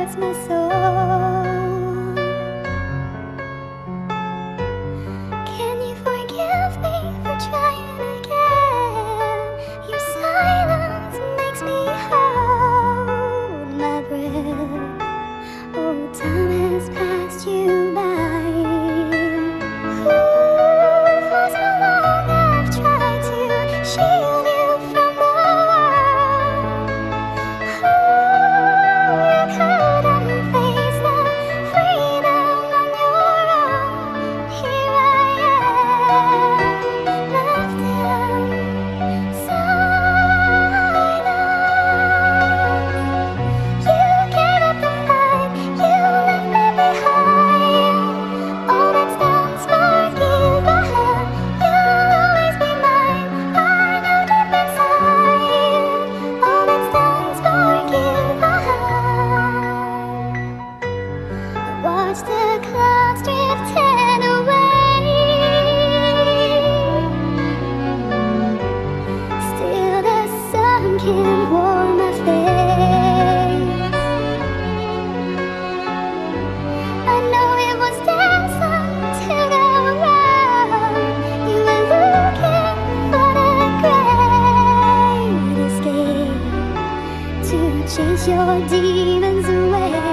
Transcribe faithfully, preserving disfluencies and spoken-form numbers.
hurts my soul. Can you forgive me for trying again? Your silence makes me hold my breath. Oh, time has passed you by. Watch the clouds drifting away. Still the sun can warm my face. I know it was dancing to go round. You were looking for the great escape to chase your demons away.